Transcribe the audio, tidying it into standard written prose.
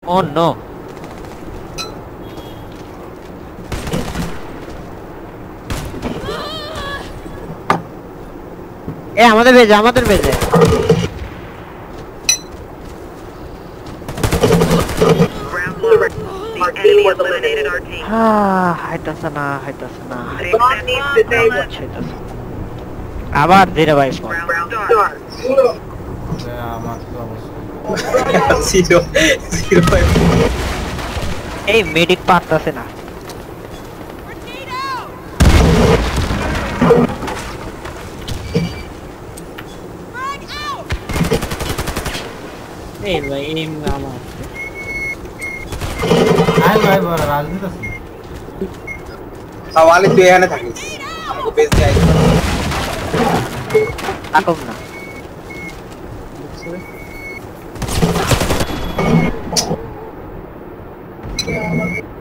Oh no. এ আমাদের বেজে হাইতাছে না আবার ধীরে ভাই ফোন এই মেডিক পারতাছে না এই ভাই এম আমার আয় ভাই বড় রাজনীতি আছে সওয়ালে তুই এখানে থাকিস আমাকে বেচ দে আইস থাকুক না